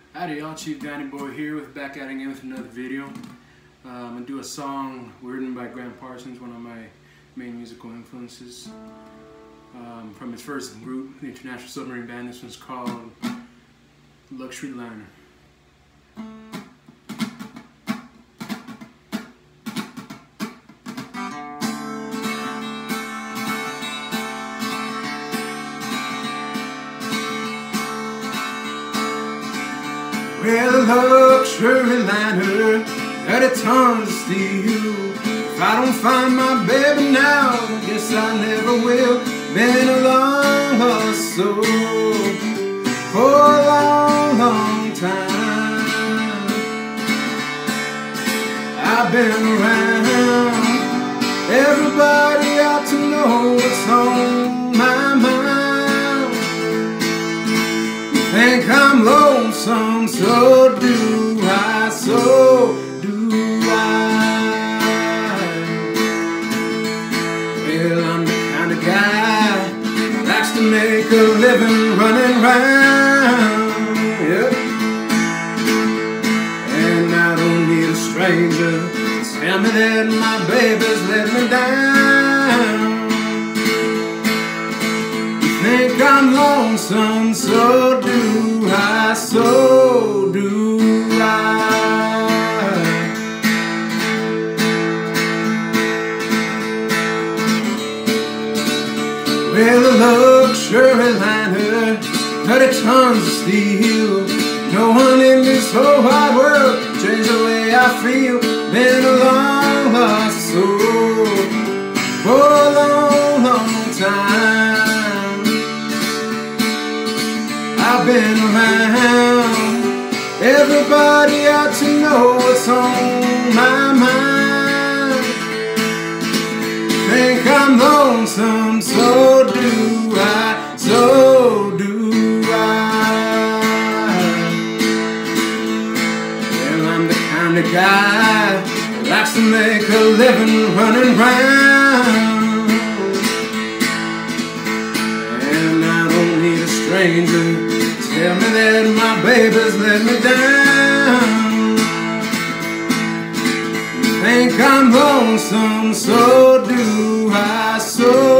Howdy y'all, Chief DannyBoy here back at it again with another video. I'm going to do a song written by Gram Parsons, one of my main musical influences. From his first group, the International Submarine Band. This one's called Luxury Liner. Well, a luxury liner, 30 tons of steel. If I don't find my baby now, I guess I never will. Been a long lost soul for a long, long time. I've been around, everybody ought to know what's on my mind. Think I'm lonesome, so do I, so do I. Well, I'm the kind of guy who likes to make a living running round, yep. And I don't need a stranger to tell me that my baby's let me down. Think I'm lonesome, so do I, so do I. Well, a luxury liner, 30 tons of steel. No one in this whole wide world changed the way I feel. Been a long lost soul for a long, long time. I've been around, everybody ought to know what's on my mind. Think I'm lonesome, so do I, so do I. Well, I'm the kind of guy who likes to make a living running round. And I don't need a stranger tell me that my baby's let me down. Think I'm lonesome, so do I, so